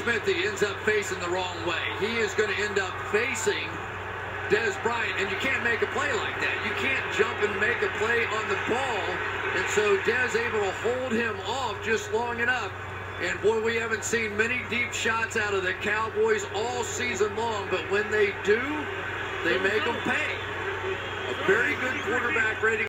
Smith, he ends up facing the wrong way. He is going to end up facing Dez Bryant, and you can't make a play like that. You can't jump and make a play on the ball, and so Dez able to hold him off just long enough. And boy, we haven't seen many deep shots out of the Cowboys all season long, but when they do, they make them pay. A very good quarterback rating.